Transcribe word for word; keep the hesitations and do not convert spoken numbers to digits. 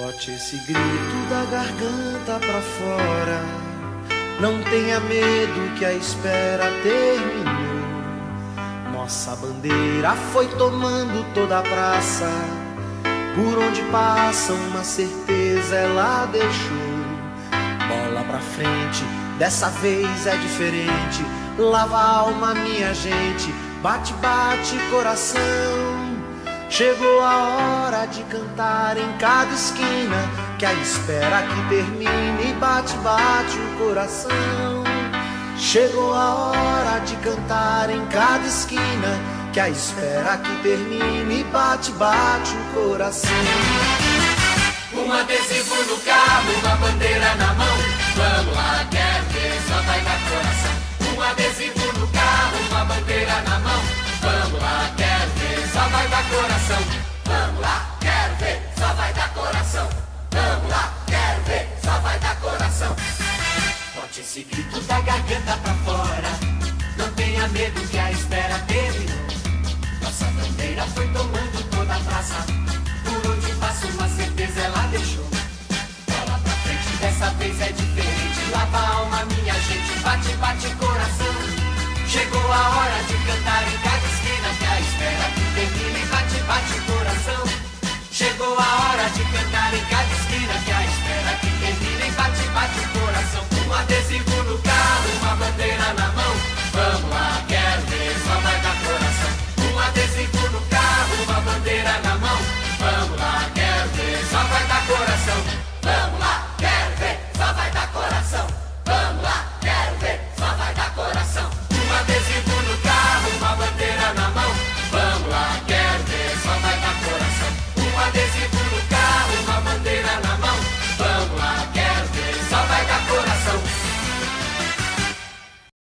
Bote esse grito da garganta pra fora. Não tenha medo que a espera terminou. Nossa bandeira foi tomando toda a praça. Por onde passa uma certeza ela deixou. Bola pra frente, dessa vez é diferente. Lava a alma, minha gente. Bate, bate coração. Chegou a hora de cantar em cada esquina, que a espera que termine. Bate, bate o coração. Chegou a hora de cantar em cada esquina, que a espera que termine. Bate, bate o coração. Um adesivo no carro, uma bandeira na mão. Vamos lá, quer ver, só vai dar coração. Um adesivo no carro, uma bandeira na mão. Vamos lá, quer ver, só vai dar coração. Vamos lá, quer ver, só vai dar coração. Vamos lá, quer ver, só vai dar coração. Bote esse grito da garganta pra fora. Não tenha medo que a espera terminou. Nossa bandeira foi tomando toda a praça. Por onde passa uma certeza ela deixou. Bola pra frente, dessa vez é diferente. Lava a alma, minha gente, bate, bate coração. Chegou a hora de cantar em cada esquina, que a espera que termine. Bate, bate coração. Chegou a hora de cantar em cada esquina, que a espera que termine. Bate,